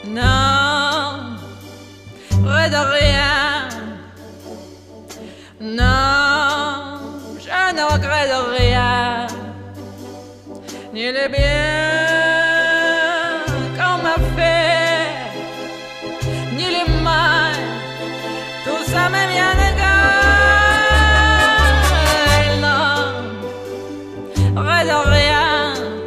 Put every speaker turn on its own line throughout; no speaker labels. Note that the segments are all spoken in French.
Non, près de rien. Non, je ne regrette rien, ni les biens qu'on m'a fait, ni les mal, tout ça m'est bien égal. Non, près de rien.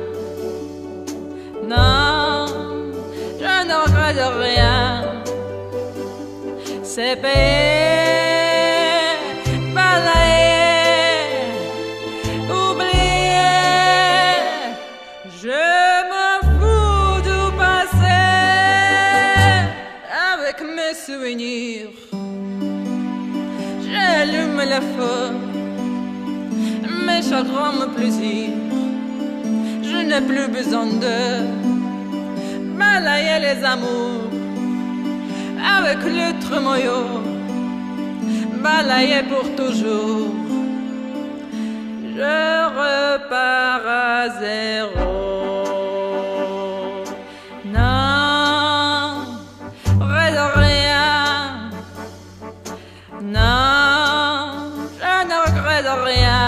Non, je ne regrette rien. C'est payé, balayé, oublié. Je me fous du passé avec mes souvenirs. J'allume le feu, mes chagrins, mes plaisirs. Je n'ai plus besoin de balayer les amours avec le tremoyo, balayer pour toujours. Je repars à zéro. Non, près de rien. Non, je ne regrette rien,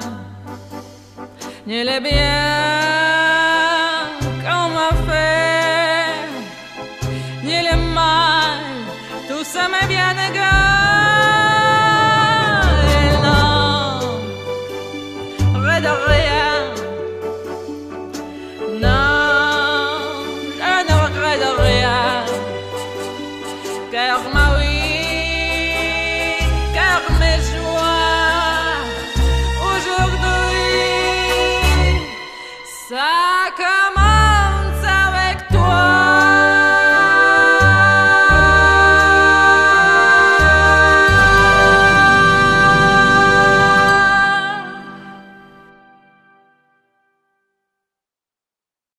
ni les biens qu'on m'a fait, ni les mal, tout ça m'est bien égal.